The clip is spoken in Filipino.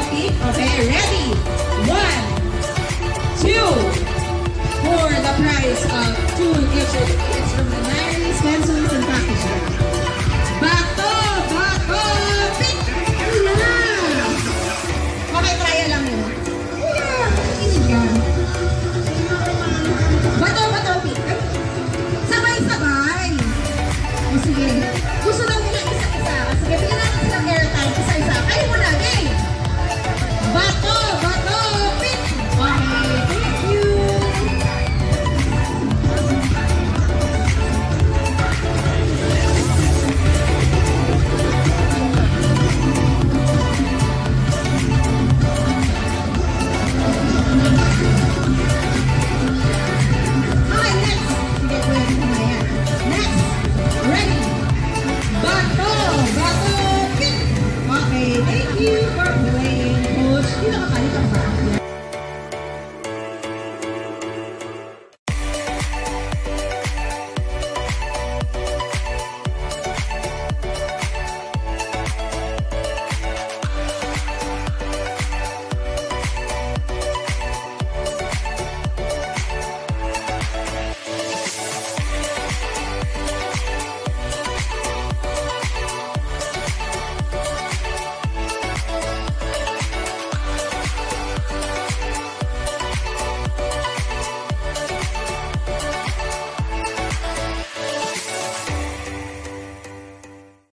pick. Okay, ready? 1, 2, for the price of 2 gifts. It's from the diaries, pencils, and packaging. Bato! Bato! Pick! Yeah! Okay, kaya lang yun. Yeah! Inig ka. Bato! Bato! Pick! Sabay-sabay! O sige. Gusto lang nila isa-isa. Sige, bigyan natin silang airtime. Isa-isa. Kayo muna, game! Bato! Bato! Pick! Okay, thank you! Okay, next! Sige, pwede ko na yan. Next! Ready! Bato! Bato! Pick! Okay, thank you for playing, Coach. Hindi nakakalitan ba?